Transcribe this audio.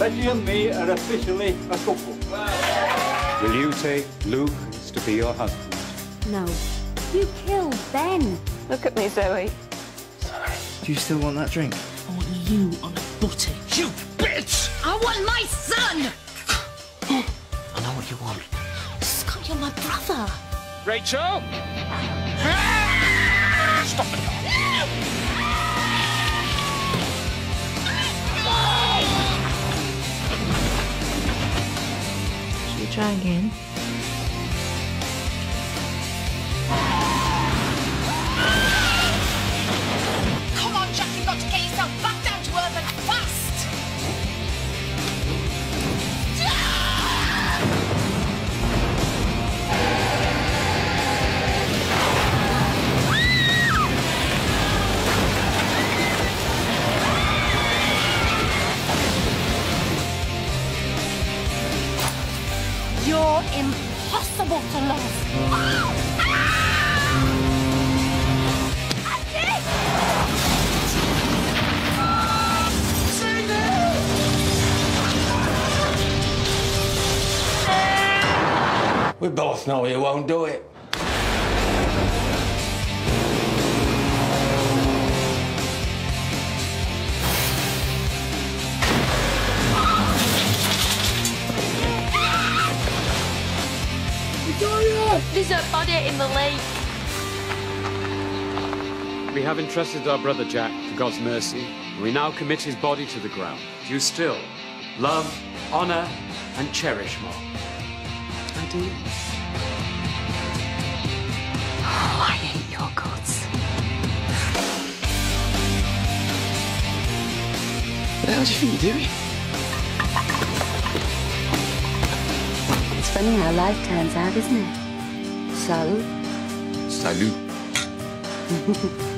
Betty and me are officially a couple. Will you take Luke to be your husband? No. You killed Ben. Look at me, Zoe. Sorry. Do you still want that drink? I want you on a butty. You bitch! I want my son! I know what you want. Scott, you're my brother. Rachel! Stop it! Should we try again? Come on, Jack, you've got to get yourself back down to earth and fast! You're impossible to love. We both know you won't do it. There's a body in the lake. We have entrusted our brother Jack to God's mercy, and we now commit his body to the ground. Do you still love, honour, and cherish Mark? I do. Oh, I hate your gods. What the hell do you think you're doing? It's funny how life turns out, isn't it? Salut. Salut.